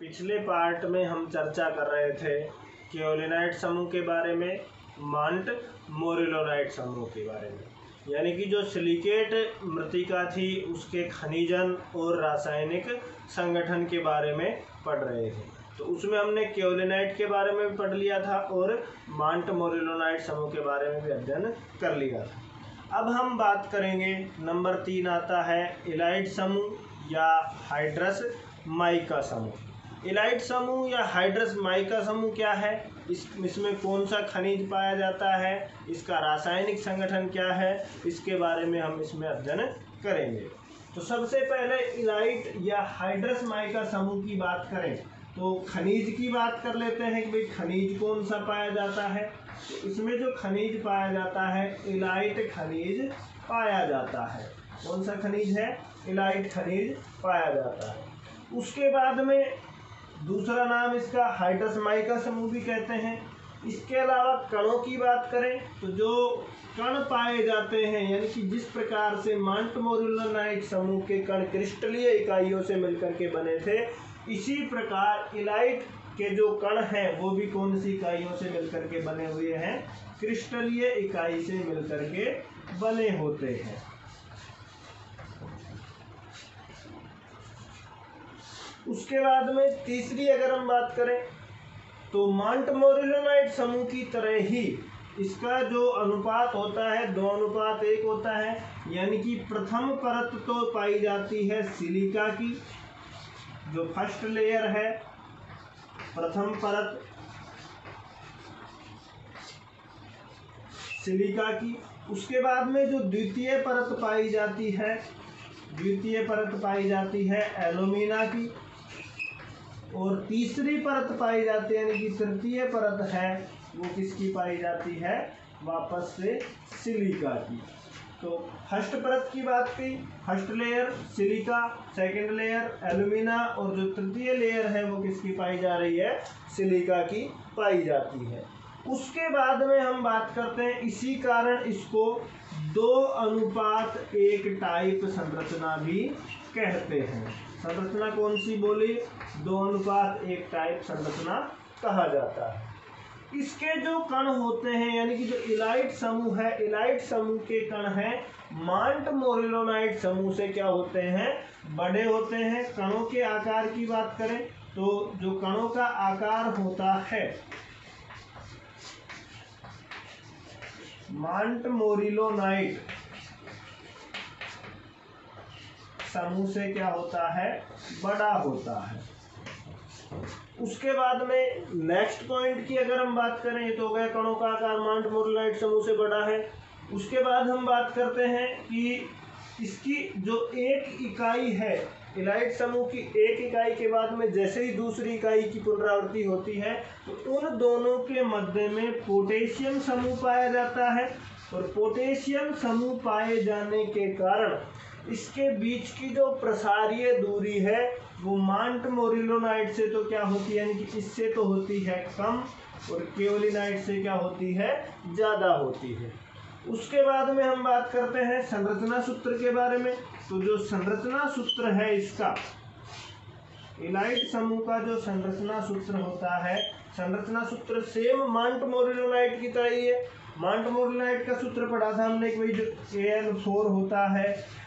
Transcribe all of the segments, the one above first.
पिछले पार्ट में हम चर्चा कर रहे थे केओलिनाइट समूह के बारे में, मोंटमोरिलोनाइट समूह के बारे में, यानी कि जो सिलिकेट मृतिका थी उसके खनिजन और रासायनिक संगठन के बारे में पढ़ रहे थे। तो उसमें हमने केओलिनाइट के बारे में भी पढ़ लिया था और मोंटमोरिलोनाइट समूह के बारे में भी अध्ययन कर लिया था। अब हम बात करेंगे, नंबर 3 आता है इलाइट समूह या हाइड्रस माइका समूह। इलाइट समूह या हाइड्रस माइका समूह क्या है, इसमें कौन सा खनिज पाया जाता है, इसका रासायनिक संगठन क्या है, इसके बारे में हम इसमें अध्ययन करेंगे। तो सबसे पहले इलाइट या हाइड्रस माइका समूह की बात करें तो खनिज की बात कर लेते हैं कि भाई खनिज कौन सा पाया जाता है। तो इसमें जो खनिज पाया जाता है इलाइट खनिज पाया जाता है। कौन सा खनिज है? इलाइट खनिज पाया जाता है। उसके बाद में दूसरा नाम इसका हाइड्रस माइका समूह भी कहते हैं। इसके अलावा कणों की बात करें तो जो कण पाए जाते हैं, यानी कि जिस प्रकार से मोंटमोरिलोनाइट समूह के कण क्रिस्टलीय इकाइयों से मिलकर के बने थे, इसी प्रकार इलाइट के जो कण हैं वो भी कौन सी इकाइयों से मिलकर के बने हुए हैं? क्रिस्टलीय इकाई से मिलकर के बने होते हैं। उसके बाद में तीसरी अगर हम बात करें तो मोंटमोरिलोनाइट समूह की तरह ही इसका जो अनुपात होता है 2:1 होता है, यानी कि प्रथम परत तो पाई जाती है सिलिका की, जो फर्स्ट लेयर है, प्रथम परत सिलिका की। उसके बाद में जो द्वितीय परत पाई जाती है एल्यूमिना की, और तीसरी परत पाई जाती है यानी कि तृतीय परत है वो किसकी पाई जाती है? वापस से सिलिका की। तो फर्स्ट परत की बात की, first layer silica, second layer alumina, और जो तृतीय लेयर है वो किसकी पाई जा रही है? सिलिका की पाई जाती है। उसके बाद में हम बात करते हैं, इसी कारण इसको 2:1 टाइप संरचना भी कहते हैं। संरचना कौन सी बोली? 2:1 टाइप संरचना कहा जाता है। इसके जो कण होते हैं, यानी कि जो इलाइट समूह है, इलाइट समूह के कण हैं मोंटमोरिलोनाइट समूह से क्या होते हैं? बड़े होते हैं। कणों के आकार की बात करें तो जो कणों का आकार होता है मोंटमोरिलोनाइट समूह से क्या होता है? बड़ा होता है। उसके बाद में नेक्स्ट पॉइंट की अगर हम बात करें, ये तो हो गया कणों का आकार मोंटमोरिलोनाइट समूह से बड़ा है। उसके बाद हम बात करते हैं कि इसकी जो एक इकाई है, इलाइट समूह की एक इकाई के बाद में जैसे ही दूसरी इकाई की पुनरावृत्ति होती है तो उन दोनों के मध्य में पोटेशियम समूह पाया जाता है, और पोटेशियम समूह पाए जाने के कारण इसके बीच की जो प्रसारीय दूरी है वो मोंटमोरिलोनाइट से तो क्या होती है, यानी कि इससे तो होती है कम, और केओलिनाइट से क्या होती है? ज़्यादा होती है। उसके बाद में हम बात करते हैं संरचना सूत्र के बारे में। तो जो संरचना सूत्र है इसका, इलाइट समूह का जो संरचना सूत्र होता है, संरचना सूत्र सेम मोंटमोरिलोनाइट की तरह ही है। मोंटमोरिलोनाइट का सूत्र पढ़ा था हमने कि भाई जो Al4 होता है,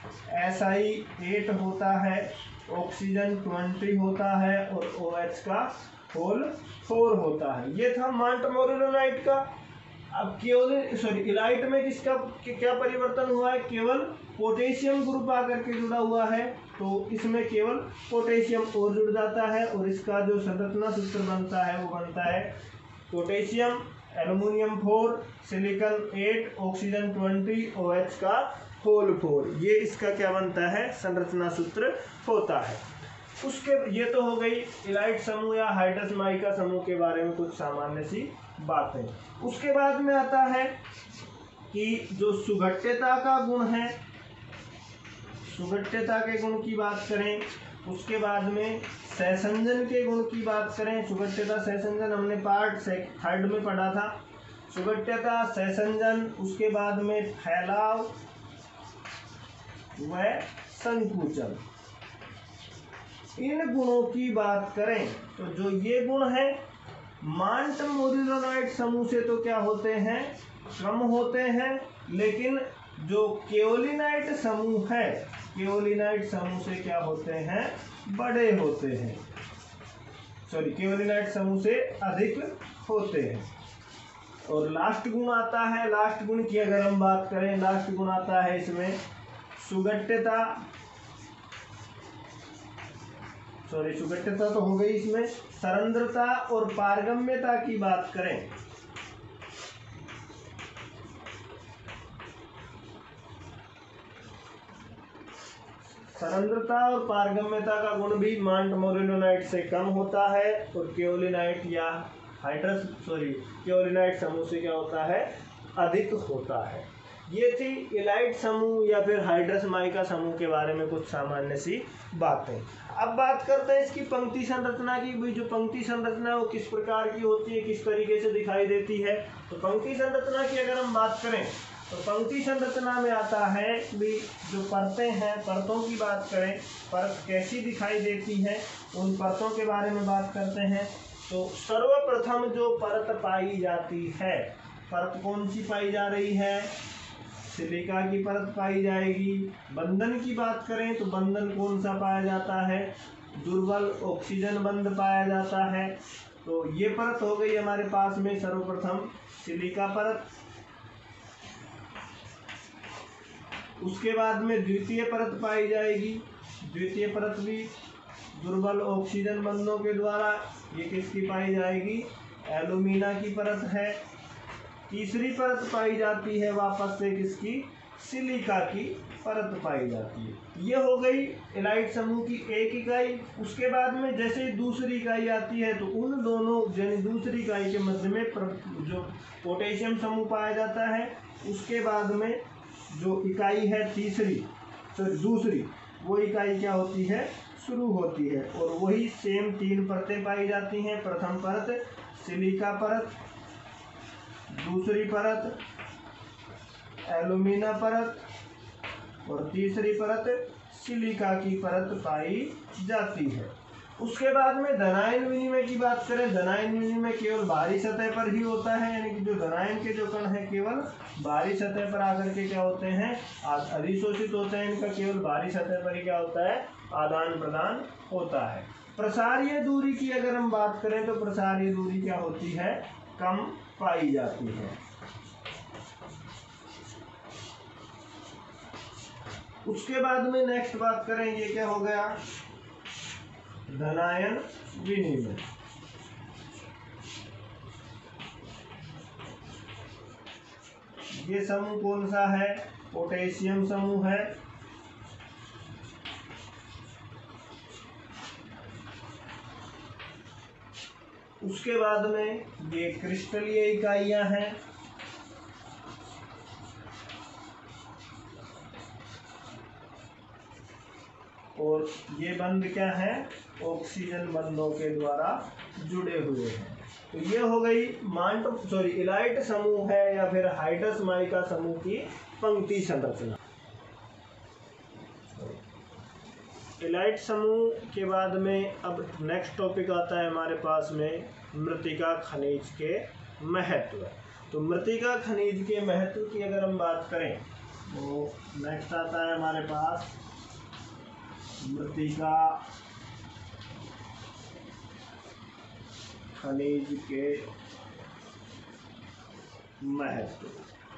Si8 होता है, ऑक्सीजन 20 होता है और OH का होल 4 होता है। ये था मोंटमोरिलोनाइट का। अब इलाइट में किसका क्या परिवर्तन हुआ है? केवल पोटेशियम ग्रुप आकर के जुड़ा हुआ है, तो इसमें केवल पोटेशियम और जुड़ जाता है, और इसका जो संरचना सूत्र बनता है वो बनता है potassium aluminium 4, silicon 8, oxygen 20, OH का होल 4। ये इसका क्या बनता है? संरचना सूत्र होता है। ये तो हो गई इलाइट समूह या हाइड्रस माइका समूह के बारे में कुछ सामान्य सी बातें। उसके बाद में आता है कि जो सुघट्यता का गुण है, सुघट्यता के गुण की बात करें, उसके बाद में सहसंजन के गुण की बात करें। सुघट्यता सहसंजन हमने पार्ट 3 में पढ़ा था। सुघट्यता सहसंजन, उसके बाद में फैलाव व संकुचन। इन गुणों की बात करें तो जो ये गुण है मांट-मोरिलोनाइट समूह से तो क्या होते हैं, कम होते हैं, लेकिन जो केओलिनाइट समूह है, केओलिनाइट समूह से क्या होते हैं, बड़े होते हैं, सॉरी केओलिनाइट समूह से अधिक होते हैं। और लास्ट गुण आता है, लास्ट गुण की अगर हम बात करें, लास्ट गुण आता है इसमें सुगठ्यता, सॉरी सुगठ्यता तो हो गई, इसमें सरंध्रता और पारगम्यता की बात करें सरंध्रता और पारगम्यता का गुण भी मांट-मोरिलोनाइट से कम होता है और केओलिनाइट या केओलिनाइट समूह से क्या होता है, अधिक होता है। ये थी इलाइट समूह या फिर हाइड्रस माइका समूह के बारे में कुछ सामान्य सी बातें। अब बात करते हैं इसकी पंक्ति संरचना की। भी जो पंक्ति संरचना है वो किस प्रकार की होती है, किस तरीके से दिखाई देती है। तो पंक्ति संरचना की अगर हम बात करें तो पंक्ति संरचना में आता है भी जो परतें हैं, परतों की बात करें, परत कैसी दिखाई देती है, उन परतों के बारे में बात करते हैं। तो सर्वप्रथम जो परत पाई जाती है, परत कौन सी पाई जा रही है, सिलिका की परत पाई जाएगी। बंधन की बात करें तो बंधन कौन सा पाया जाता है, दुर्बल ऑक्सीजन बंध पाया जाता है। तो ये परत हो गई हमारे पास में सर्वप्रथम सिलिका परत। उसके बाद में द्वितीय परत पाई जाएगी, द्वितीय परत भी दुर्बल ऑक्सीजन बंधों के द्वारा, ये किसकी पाई जाएगी, एल्यूमिना की परत है। तीसरी परत पाई जाती है वापस से किसकी, सिलिका की परत पाई जाती है। ये हो गई इलाइट समूह की एक इकाई। उसके बाद में जैसे दूसरी इकाई आती है तो उन दोनों यानी दूसरी इकाई के मध्य में जो पोटेशियम समूह पाया जाता है। उसके बाद में जो इकाई है तीसरी, दूसरी, वो इकाई क्या होती है, शुरू होती है और वही सेम तीन परतें पाई जाती हैं। प्रथम परत सिलिका परत, दूसरी परत एल्यूमिना परत और तीसरी परत सिलिका की परत पाई जाती है। उसके बाद में धनायन विनिमय की बात करें, धनायन विनिमय केवल बाहरी सतह पर ही होता है, यानी कि जो धनायन के जो कण हैं केवल बाहरी सतह पर आकर के क्या होते हैं, अधिशोषित होते हैं। इनका केवल बाहरी सतह पर ही क्या होता है, आदान प्रदान होता है। प्रसारीय दूरी की अगर हम बात करें तो प्रसारीय दूरी क्या होती है, कम पाई जाती है। उसके बाद में नेक्स्ट बात करें, ये क्या हो गया, धनायन विनिमय। ये समूह कौन सा है, पोटेशियम समूह है। उसके बाद में ये क्रिस्टलीय इकाइयां हैं। और ये बंध क्या है, ऑक्सीजन बंधों के द्वारा जुड़े हुए हैं। तो ये हो गई इलाइट समूह है या फिर हाइड्रस माइका समूह की पंक्ति संरचना। इलाइट समूह के बाद में अब नेक्स्ट टॉपिक आता है हमारे पास में मृत्तिका खनिज के महत्व। तो मृत्तिका खनिज के महत्व की अगर हम बात करें तो नेक्स्ट आता है हमारे पास मृत्तिका खनिज के महत्व।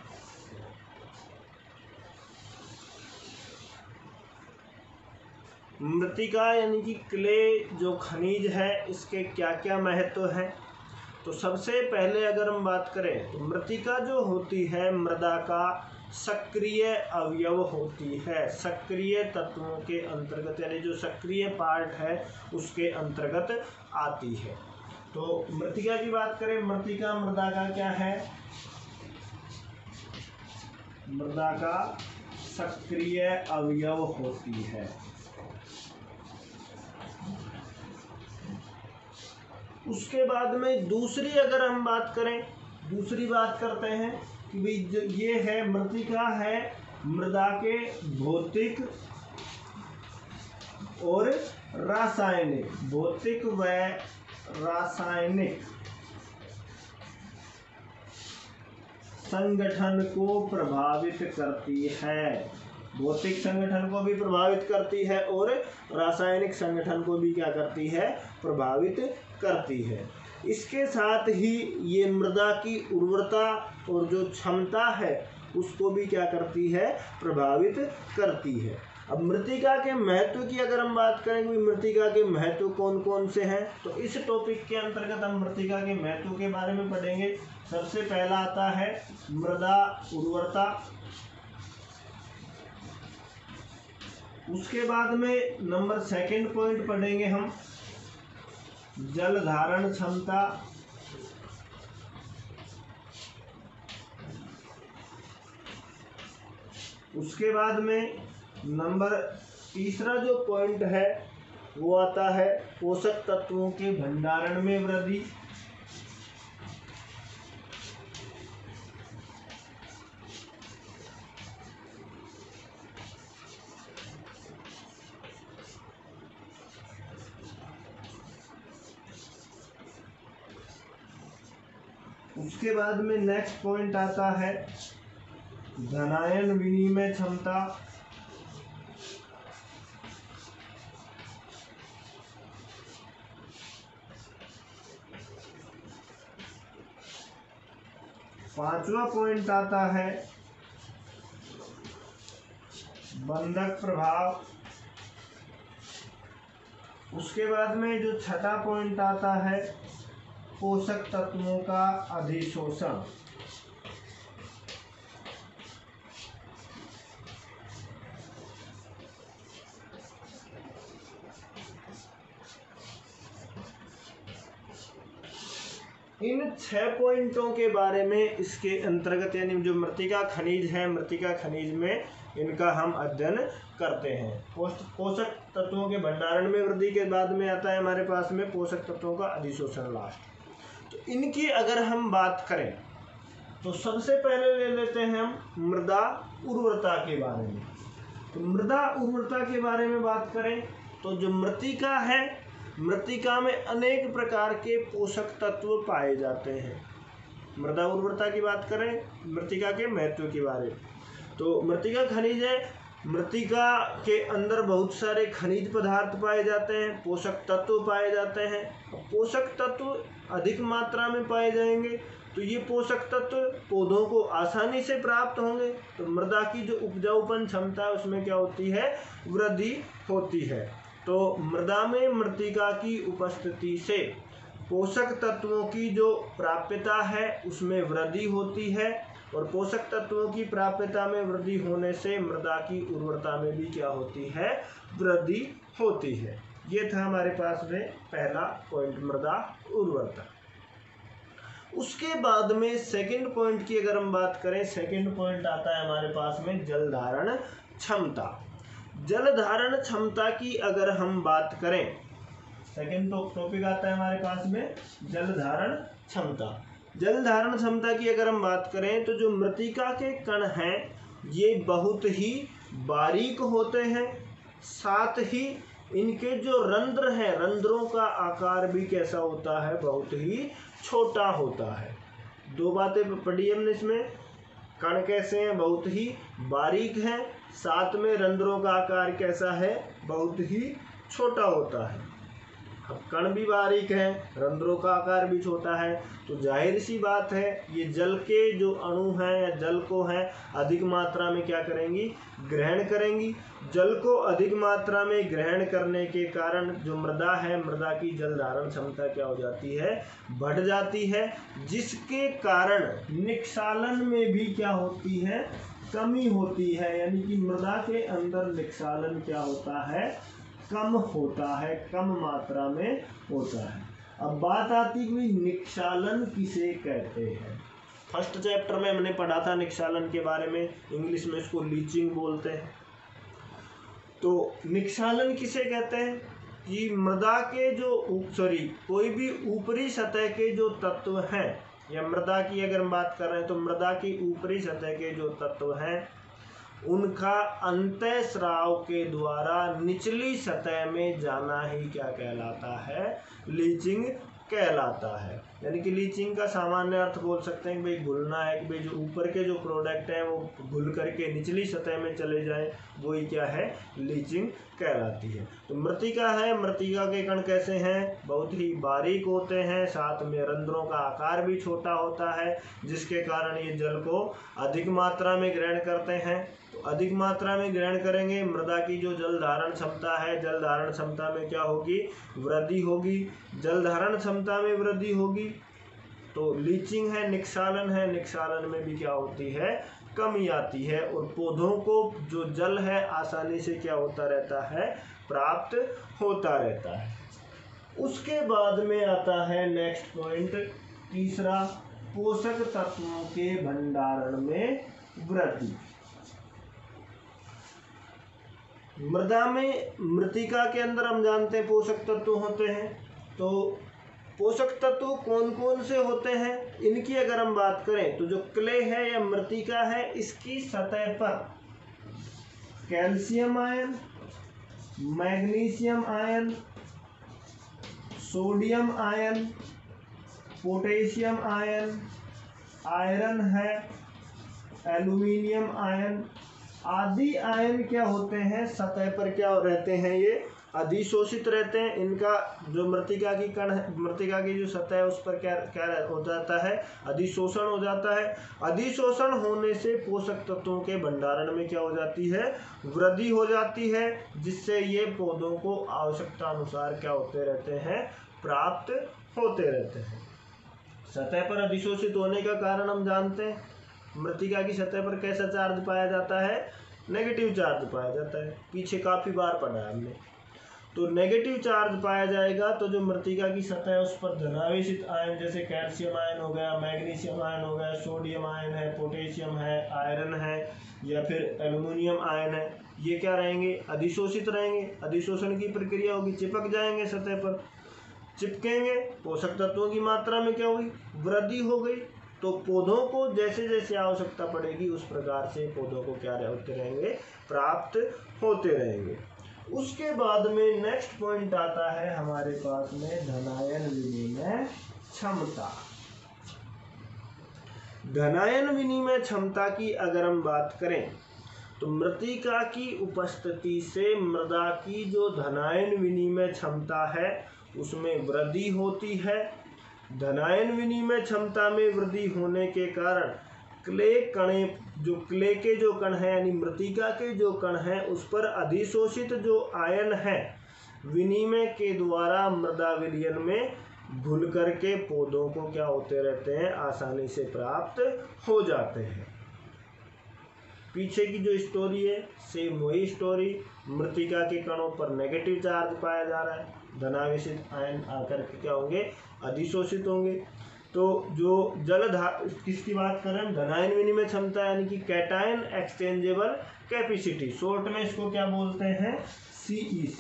मृत्तिका यानी कि क्ले जो खनिज है, इसके क्या क्या महत्व हैं। तो सबसे पहले अगर हम बात करें तो मृत्तिका जो होती है मृदा का सक्रिय अवयव होती है, सक्रिय तत्वों के अंतर्गत, यानी जो सक्रिय पार्ट है उसके अंतर्गत आती है। तो मृत्तिका की बात करें, मृत्तिका मृदा का क्या है, मृदा का सक्रिय अवयव होती है। उसके बाद में दूसरी अगर हम बात करें, दूसरी बात करते हैं कि भाई जो ये है मृत्तिका है मृदा के भौतिक और रासायनिक, भौतिक व रासायनिक संगठन को प्रभावित करती है। भौतिक संगठन को भी प्रभावित करती है और रासायनिक संगठन को भी क्या करती है, प्रभावित करती है। इसके साथ ही ये मृदा की उर्वरता और जो क्षमता है उसको भी क्या करती है, प्रभावित करती है। अब मृत्तिका के महत्व की अगर हम बात करें कि मृत्तिका के महत्व कौन कौन से हैं, तो इस टॉपिक के अंतर्गत हम मृत्तिका के महत्व के बारे में पढ़ेंगे। सबसे पहला आता है मृदा उर्वरता, उसके बाद में नंबर सेकंड पॉइंट पढ़ेंगे हम जल धारण क्षमता, उसके बाद में नंबर तीसरा जो पॉइंट है वो आता है पोषक तत्वों के भंडारण में वृद्धि, उसके बाद में नेक्स्ट पॉइंट आता है धनायन विनिमय क्षमता, पांचवा पॉइंट आता है बंधक प्रभाव, उसके बाद में जो छठा पॉइंट आता है पोषक तत्वों का अधिशोषण। इन 6 पॉइंटों के बारे में इसके अंतर्गत यानी जो मृत्तिका खनिज है, मृत्तिका खनिज में इनका हम अध्ययन करते हैं। पोषक तत्वों के भंडारण में वृद्धि के बाद में आता है हमारे पास में पोषक तत्वों का अधिशोषण लास्ट। तो इनकी अगर हम बात करें तो सबसे पहले ले लेते हैं हम मृदा उर्वरता के बारे में। तो मृदा उर्वरता के बारे में बात करें तो जो मृत्तिका है, मृत्तिका में अनेक प्रकार के पोषक तत्व पाए जाते हैं। मृदा उर्वरता की बात करें, मृत्तिका के महत्व के बारे में, तो मृत्तिका खनिज है, मृत्तिका के अंदर बहुत सारे खनिज पदार्थ पाए जाते हैं, पोषक तत्व पाए जाते हैं। पोषक तत्व अधिक मात्रा में पाए जाएंगे तो ये पोषक तत्व पौधों को आसानी से प्राप्त होंगे, तो मृदा की जो उपजाऊपन क्षमता है उसमें क्या होती है, वृद्धि होती है। तो मृदा में मृत्तिका की उपस्थिति से पोषक तत्वों की जो प्राप्यता है उसमें वृद्धि होती है, और पोषक तत्वों की प्राप्यता में वृद्धि होने से मृदा की उर्वरता में भी क्या होती है, वृद्धि होती है। ये था हमारे पास में पहला पॉइंट मृदा उर्वरता। उसके बाद में सेकंड पॉइंट की अगर हम बात करें, सेकंड पॉइंट आता है हमारे पास में जल धारण क्षमता। जल धारण क्षमता की अगर हम बात करें, सेकंड टॉपिक आता है हमारे पास में जल धारण क्षमता। जल धारण क्षमता की अगर हम बात करें तो जो मृत्तिका के कण हैं ये बहुत ही बारीक होते हैं, साथ ही इनके जो रंध्र हैं, रंध्रों का आकार भी कैसा होता है, बहुत ही छोटा होता है। दो बातें पढ़ी हमने इसमें, कण कैसे हैं, बहुत ही बारीक हैं, साथ में रंध्रों का आकार कैसा है, बहुत ही छोटा होता है। अब कण भी बारीक है, रंध्रों का आकार भी छोटा है, तो जाहिर सी बात है ये जल के जो अणु हैं या जल को हैं अधिक मात्रा में क्या करेंगी, ग्रहण करेंगी। जल को अधिक मात्रा में ग्रहण करने के कारण जो मृदा है, मृदा की जल धारण क्षमता क्या हो जाती है, बढ़ जाती है, जिसके कारण निक्षालन में भी क्या होती है, कमी होती है। यानी कि मृदा के अंदर निक्षालन क्या होता है, कम होता है, कम मात्रा में होता है। अब बात आती है कि निक्षालन किसे कहते हैं। फर्स्ट चैप्टर में हमने पढ़ा था निक्षालन के बारे में, इंग्लिश में इसको लीचिंग बोलते हैं। तो निक्षालन किसे कहते हैं कि मृदा के जो कोई भी ऊपरी सतह के जो तत्व हैं, या मृदा की अगर हम बात कर रहे हैं तो मृदा की ऊपरी सतह के जो तत्व हैं उनका अंतःस्राव के द्वारा निचली सतह में जाना ही क्या कहलाता है, लीचिंग कहलाता है। यानी कि लीचिंग का सामान्य अर्थ बोल सकते हैं कि भाई घुलना है, कि भाई जो ऊपर के जो प्रोडक्ट हैं वो घुल करके निचली सतह में चले जाएं, वही क्या है, लीचिंग कहलाती है। तो मृतिका है, मृतिका के कण कैसे हैं, बहुत ही बारीक होते हैं, साथ में रंध्रों का आकार भी छोटा होता है, जिसके कारण ये जल को अधिक मात्रा में ग्रहण करते हैं। तो अधिक मात्रा में ग्रहण करेंगे, मृदा की जो जल धारण क्षमता है, जल धारण क्षमता में क्या होगी, वृद्धि होगी। जल धारण क्षमता में वृद्धि होगी तो लीचिंग है, निक्षालन है, निक्षालन में भी क्या होती है, कमी आती है, और पौधों को जो जल है आसानी से क्या होता रहता है, प्राप्त होता रहता है। उसके बाद में आता है नेक्स्ट पॉइंट, तीसरा, पोषक तत्वों के भंडारण में वृद्धि। मृदा में, मृतिका के अंदर हम जानते हैं पोषक तत्व होते हैं। तो पोषक तत्व कौन कौन से होते हैं, इनकी अगर हम बात करें तो जो क्ले है या मृतिका है, इसकी सतह पर calcium ion, magnesium ion, sodium ion, potassium ion, iron है, एल्यूमिनियम आयन आदि आयन क्या होते हैं, सतह पर क्या रहते हैं, ये अधिशोषित रहते हैं। इनका जो मृतिका की कण है, मृतिका की जो सतह है उस पर क्या क्या हो जाता है, अधिशोषण हो जाता है। अधिशोषण होने से पोषक तत्वों के भंडारण में क्या हो जाती है, वृद्धि हो जाती है, जिससे ये पौधों को आवश्यकता अनुसार क्या होते रहते हैं, प्राप्त होते रहते हैं। सतह पर अधिशोषित होने का कारण हम जानते हैं, मृतिका की सतह पर कैसा चार्ज पाया जाता है, नेगेटिव चार्ज पाया जाता है, पीछे काफ़ी बार पढ़ा है हमने। तो नेगेटिव चार्ज पाया जाएगा तो जो मृतिका की सतह है उस पर धनावेशित आयन जैसे कैल्शियम आयन हो गया, मैग्नीशियम आयन हो गया, सोडियम आयन है, पोटेशियम है, आयरन है या फिर एल्यूमिनियम आयन है, ये क्या रहेंगे, अधिशोषित रहेंगे। अधिशोषण की प्रक्रिया होगी, चिपक जाएंगे सतह पर, चिपकेंगे, पोषक तत्वों की मात्रा में क्या हुई, वृद्धि हो गई। तो पौधों को जैसे जैसे आवश्यकता पड़ेगी उस प्रकार से पौधों को क्या होते रहेंगे, प्राप्त होते रहेंगे। उसके बाद में नेक्स्ट पॉइंट आता है हमारे पास में धनायन विनिमय क्षमता। धनायन विनिमय क्षमता की अगर हम बात करें तो मृतिका की उपस्थिति से मृदा की जो धनायन विनिमय क्षमता है उसमें वृद्धि होती है। धनायन विनिमय क्षमता में वृद्धि होने के कारण क्ले कणे, जो क्ले के जो कण हैं यानी मृतिका के जो कण हैं उस पर अधिशोषित जो आयन है विनिमय के द्वारा मृदा विलयन में घुल करके पौधों को क्या होते रहते हैं, आसानी से प्राप्त हो जाते हैं। पीछे की जो स्टोरी है सेम वही स्टोरी, मृतिका के कणों पर नेगेटिव चार्ज पाया जा रहा है, धनावेशित आयन आकर के क्या होंगे, अधिशोषित होंगे। तो जो किसकी बात कर रहे हैं, धनायन विनिमय क्षमता यानी कि कैटायन एक्सचेंजेबल कैपेसिटी, शॉर्ट में इसको क्या बोलते हैं, CEC,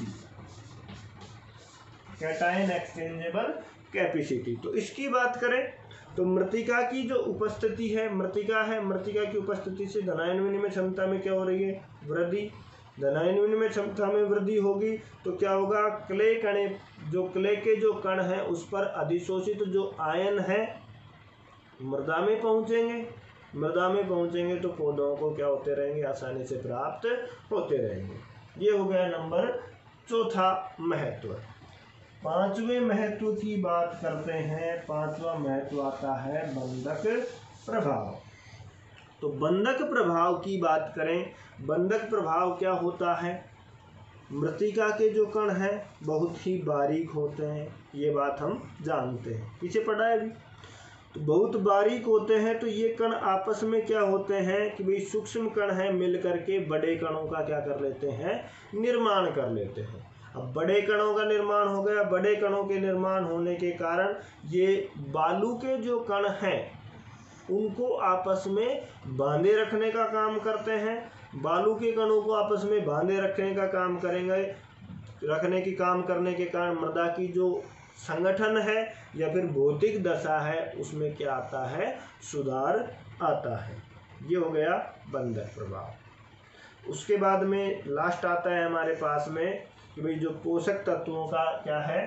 कैटायन एक्सचेंजेबल कैपेसिटी। तो इसकी बात करें तो मृतिका की जो उपस्थिति है, मृतिका है, मृतिका की उपस्थिति से धनायन विनिमय क्षमता में क्या हो रही है, वृद्धि। धनायन विनिमय क्षमता में वृद्धि होगी तो क्या होगा, क्ले कणे, जो क्ले के जो कण हैं उस पर अधिशोषित जो आयन है मृदा में पहुंचेंगे। मृदा में पहुंचेंगे तो पौधों को क्या होते रहेंगे, आसानी से प्राप्त होते रहेंगे। ये हो गया नंबर चौथा महत्व। पांचवें महत्व की बात करते हैं। पांचवा महत्व आता है बंधक प्रभाव। तो बंधक प्रभाव की बात करें, बंधक प्रभाव क्या होता है, मृतिका के जो कण हैं बहुत ही बारीक होते हैं, ये बात हम जानते हैं, पीछे पढ़ा है अभी। तो बहुत बारीक होते हैं तो ये कण आपस में क्या होते हैं कि भाई सूक्ष्म कण हैं, मिल करके बड़े कणों का क्या कर लेते हैं, निर्माण कर लेते हैं। अब बड़े कणों का निर्माण हो गया, बड़े कणों के निर्माण होने के कारण ये बालू के जो कण हैं उनको आपस में बांधे रखने का काम करते हैं। बालू के कणों को आपस में बांधे रखने का काम करेंगे, रखने की काम करने के कारण मृदा की जो संगठन है या फिर भौतिक दशा है उसमें क्या आता है, सुधार आता है। ये हो गया बंधक प्रभाव। उसके बाद में लास्ट आता है हमारे पास में कि भाई जो पोषक तत्वों का क्या है,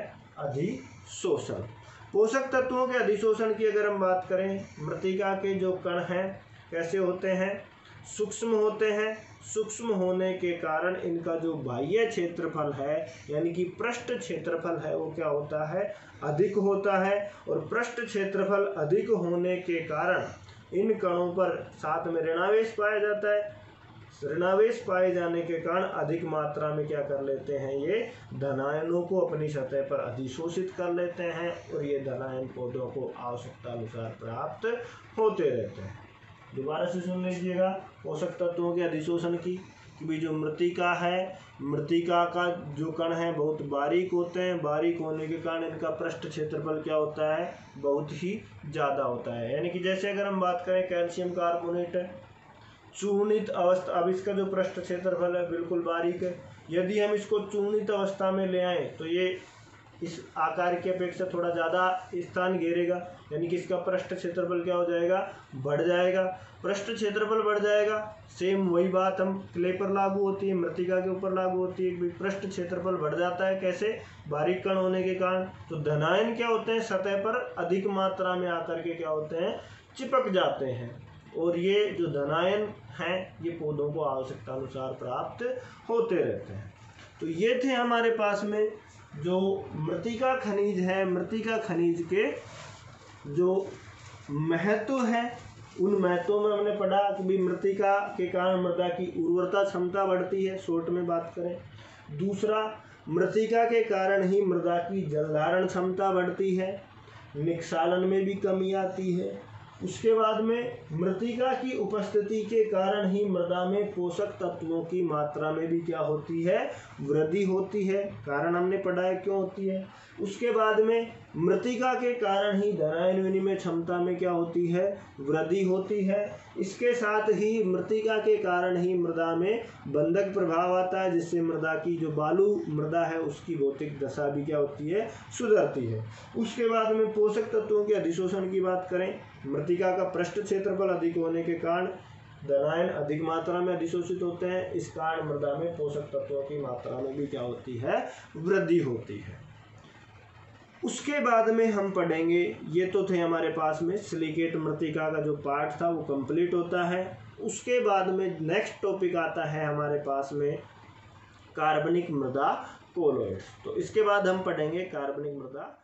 अधिशोषण। पोषक तत्वों के अधिशोषण की अगर हम बात करें, मृतिका के जो कण हैं कैसे होते हैं, सूक्ष्म होते हैं। सूक्ष्म होने के कारण इनका जो बाह्य क्षेत्रफल है यानी कि पृष्ठ क्षेत्रफल है वो क्या होता है, अधिक होता है। और पृष्ठ क्षेत्रफल अधिक होने के कारण इन कणों पर साथ में ऋणावेश पाया जाता है। ऋणावेश पाए जाने के कारण अधिक मात्रा में क्या कर लेते हैं, ये धनायनों को अपनी सतह पर अधिशोषित कर लेते हैं और ये धनायन पौधों को आवश्यकता अनुसार प्राप्त होते रहते हैं। दोबारा से सुन लीजिएगा पोषक तत्वों के अधिशोषण की, कि भी जो मृतिका है, मृतिका का जो कण है बहुत बारीक होते हैं। बारीक होने के कारण इनका पृष्ठ क्षेत्रफल क्या होता है, बहुत ही ज़्यादा होता है। यानी कि जैसे अगर हम बात करें कैल्शियम कार्बोनेट चूर्णित अवस्था, अब इसका जो पृष्ठ क्षेत्रफल है बिल्कुल बारीक है। यदि हम इसको चूर्णित अवस्था में ले आए तो ये इस आकार की अपेक्षा थोड़ा ज़्यादा स्थान घेरेगा, यानी कि इसका पृष्ठ क्षेत्रफल क्या हो जाएगा, बढ़ जाएगा। पृष्ठ क्षेत्रफल बढ़ जाएगा, सेम वही बात हम क्ले पर लागू होती है, मृतिका के ऊपर लागू होती है। पृष्ठ क्षेत्रफल बढ़ जाता है, कैसे, बारीक कण होने के कारण। तो धनायन क्या होते हैं, सतह पर अधिक मात्रा में आकर के क्या होते हैं, चिपक जाते हैं। और ये जो धनायन हैं ये पौधों को आवश्यकता अनुसार प्राप्त होते रहते हैं। तो ये थे हमारे पास में जो मृतिका खनिज है, मृतिका खनिज के जो महत्व है, उन महत्वों में हमने पढ़ा कि भी मृतिका के कारण मृदा की उर्वरता क्षमता बढ़ती है, शॉर्ट में बात करें। दूसरा, मृतिका के कारण ही मृदा की जल धारण क्षमता बढ़ती है, निष्कालन में भी कमी आती है। उसके बाद में मृतिका की उपस्थिति के कारण ही मृदा में पोषक तत्वों की मात्रा में भी क्या होती है, वृद्धि होती है। कारण हमने पढ़ा है क्यों होती है। उसके बाद में मृतिका के कारण ही धनायन विनिमय क्षमता में क्या होती है, वृद्धि होती है। इसके साथ ही मृतिका के कारण ही मृदा में बंधक प्रभाव आता है, जिससे मृदा की जो बालू मृदा है उसकी भौतिक दशा भी क्या होती है, सुधरती है। उसके बाद में पोषक तत्वों के अधिशोषण की बात करें, मृतिका का पृष्ठ क्षेत्रफल अधिक होने के कारण धनायन अधिक मात्रा में अधिशोषित होते हैं। इस कारण मृदा में पोषक तत्वों की मात्रा में भी क्या होती है, वृद्धि होती है। उसके बाद में हम पढ़ेंगे, ये तो थे हमारे पास में सिलिकेट मृतिका का जो पार्ट था वो कंप्लीट होता है। उसके बाद में नेक्स्ट टॉपिक आता है हमारे पास में कार्बनिक मृदा कोलॉइड्स। तो इसके बाद हम पढ़ेंगे कार्बनिक मृदा